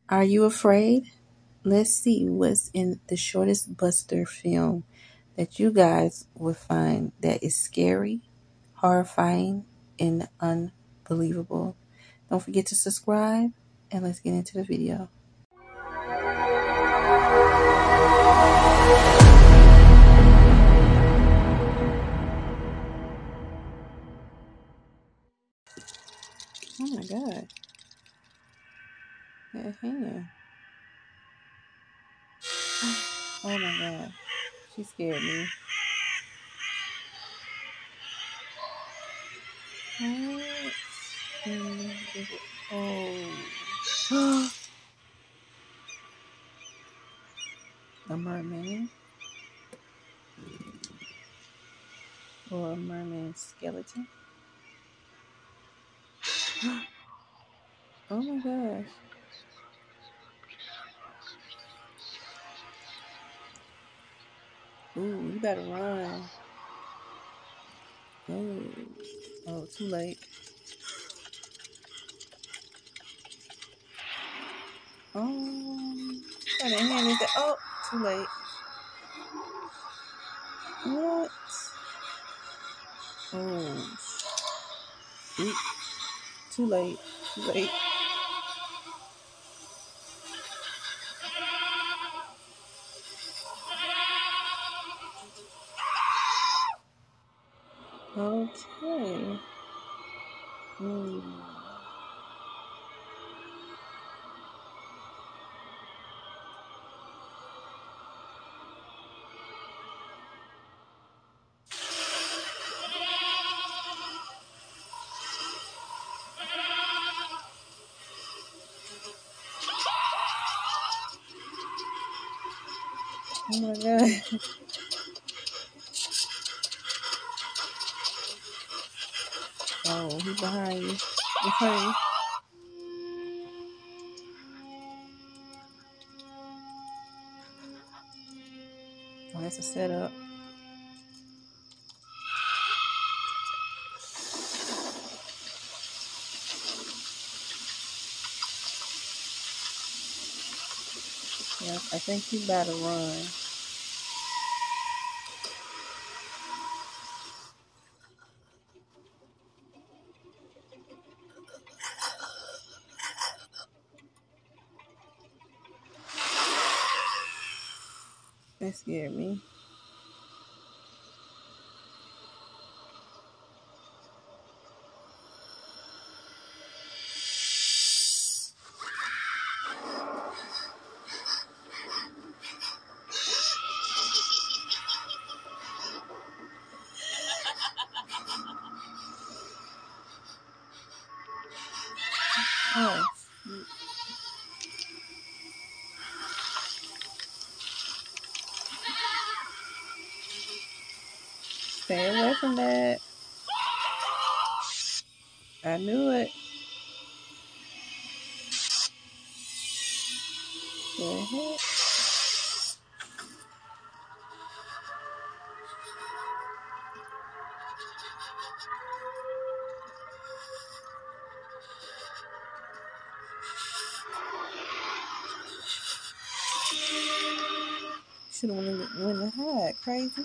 Are you afraid? Let's see what's in the shortest Buster film that you guys would find that is scary, horrifying, and unbelievable. Don't forget to subscribe, and let's get into the video. Oh my God. That hand. Oh my God. She scared me. What? Oh. A mermaid. Or a mermaid skeleton. Oh my gosh. Ooh, you better run. Oh, too late. Oh, what the hand is that? Oh, too late. What? Oh, shoot. Too late. Too late. Okay. Oh my God. Oh, he's behind you. In front of you. Oh, that's a setup. Yeah, I think you better run. That scared me. Oh, shoot. Stay away from that. I knew it. The heck? Should have went and hide. Crazy.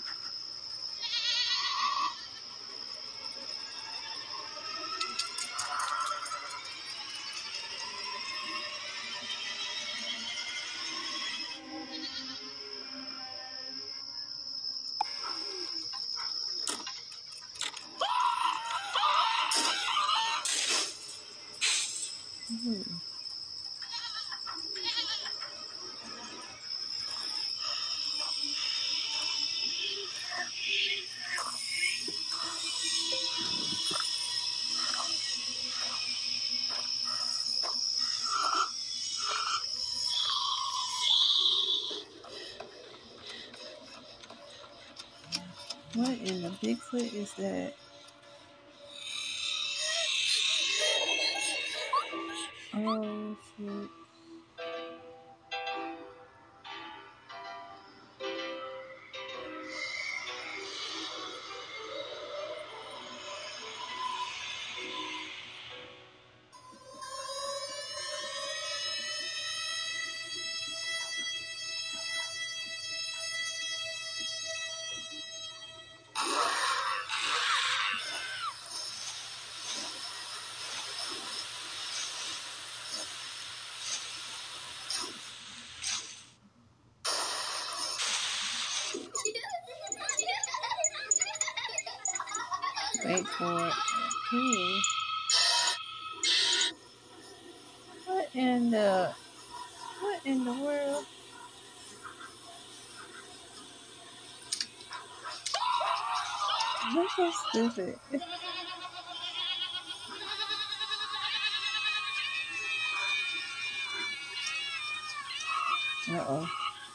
What in the Bigfoot is that? Oh, shoot. Wait for it. Okay. What in the world? That's so stupid. Uh-oh.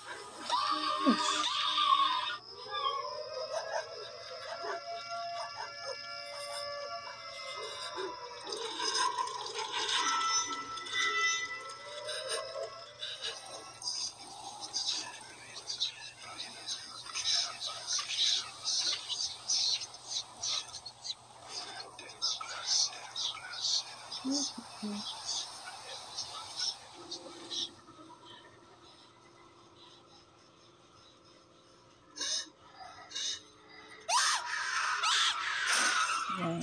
Dang.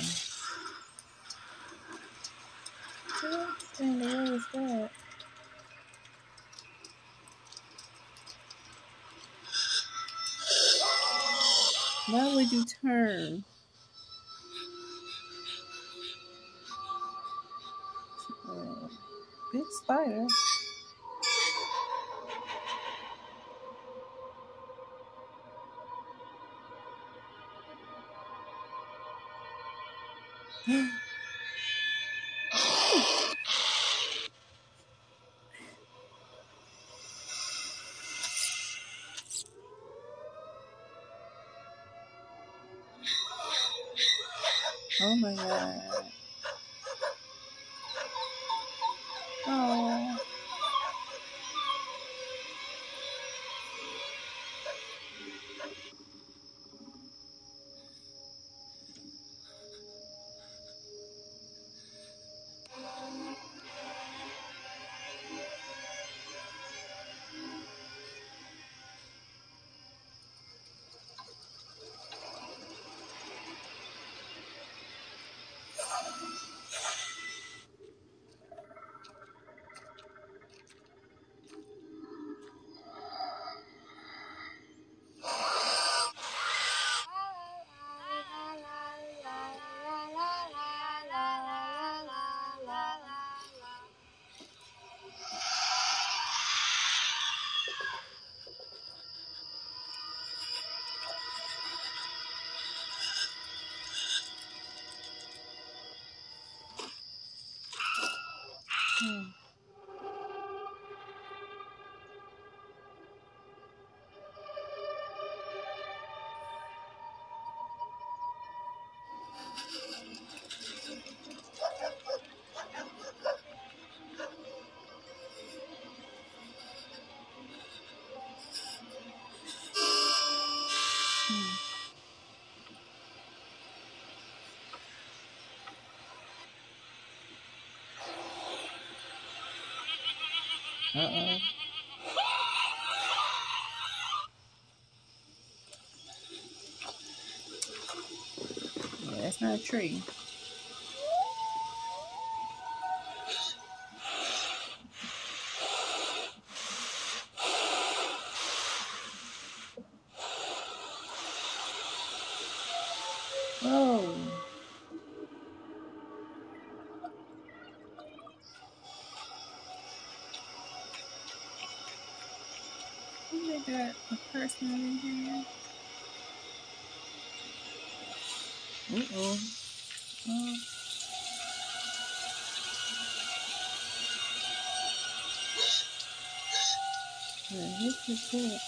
What in the world is that? Why would you turn? Big spider. Oh my god. Oh. Uh-oh. Yeah, that's not a tree. Oh. They got a person in here. Uh-oh. Oh. Yeah, this is cool.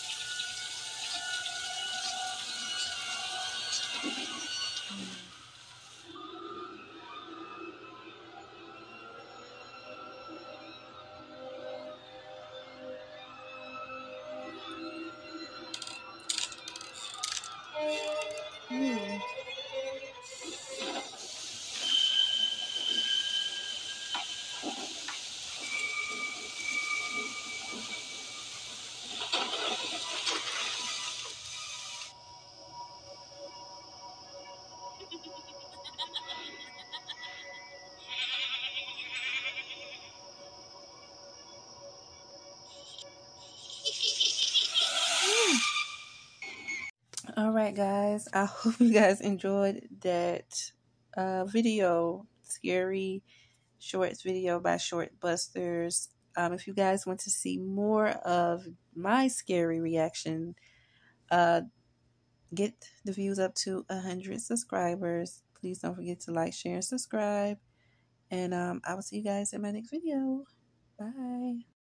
Ooh. All right, guys. I hope you guys enjoyed that video, scary shorts video by Short Busters. If you guys want to see more of my scary reaction, uh, get the views up to 100 subscribers. Please don't forget to like, share, and subscribe. And I will see you guys in my next video. Bye.